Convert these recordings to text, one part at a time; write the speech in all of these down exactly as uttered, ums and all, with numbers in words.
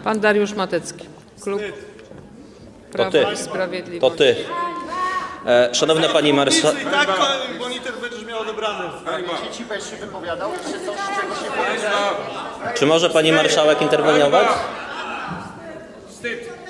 Pan Dariusz Matecki, klub Prawo i Sprawiedliwość. To ty. E, szanowna pani marszałek. I tak monitor będziesz miał odebrany. Dzieci będziesz się wypowiadał, czy coś, czego się powiedział? Czy może pani marszałek interweniować? Wstyd.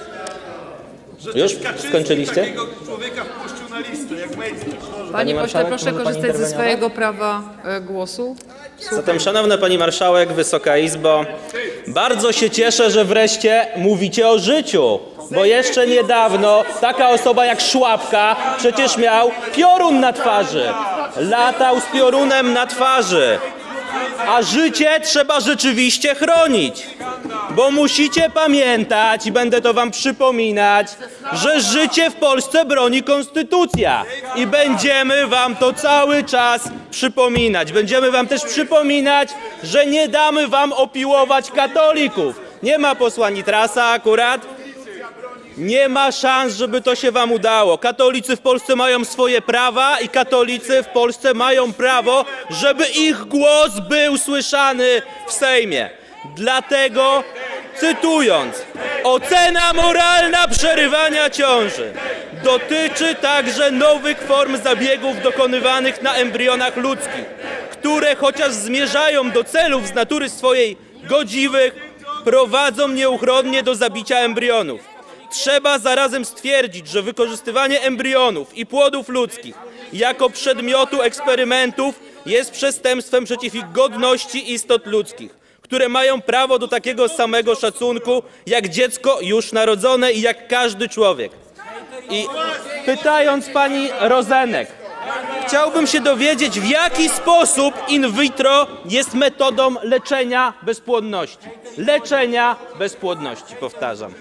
Już skończyliście? Takiego człowieka wpuścił na listę, jak Mejcy. Panie pośle, marszałek, proszę może pani korzystać ze interweniować? swojego prawa e, głosu. Zatem, szanowna pani marszałek, Wysoka Izbo, bardzo się cieszę, że wreszcie mówicie o życiu, bo jeszcze niedawno taka osoba jak Szłapka przecież miał piorun na twarzy, latał z piorunem na twarzy, a życie trzeba rzeczywiście chronić, bo musicie pamiętać, i będę to wam przypominać, że życie w Polsce broni konstytucja i będziemy wam to cały czas przypominać. Będziemy wam też przypominać, że nie damy wam opiłować katolików. Nie ma posła Nitrasa akurat. Nie ma szans, żeby to się wam udało. Katolicy w Polsce mają swoje prawa i katolicy w Polsce mają prawo, żeby ich głos był słyszany w Sejmie. Dlatego, cytując, ocena moralna przerywania ciąży dotyczy także nowych form zabiegów dokonywanych na embrionach ludzkich, które chociaż zmierzają do celów z natury swojej godziwych, prowadzą nieuchronnie do zabicia embrionów. Trzeba zarazem stwierdzić, że wykorzystywanie embrionów i płodów ludzkich jako przedmiotu eksperymentów jest przestępstwem przeciw ich godności istot ludzkich, które mają prawo do takiego samego szacunku jak dziecko już narodzone i jak każdy człowiek. I pytając pani Rozenek, chciałbym się dowiedzieć, w jaki sposób in vitro jest metodą leczenia bezpłodności. Leczenia bezpłodności, powtarzam.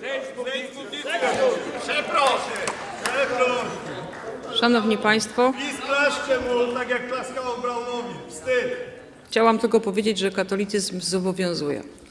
Szanowni Państwo, I sklaszczę mu, tak jak klaskało Braunowi. Wstyd. chciałam tylko powiedzieć, że katolicyzm zobowiązuje.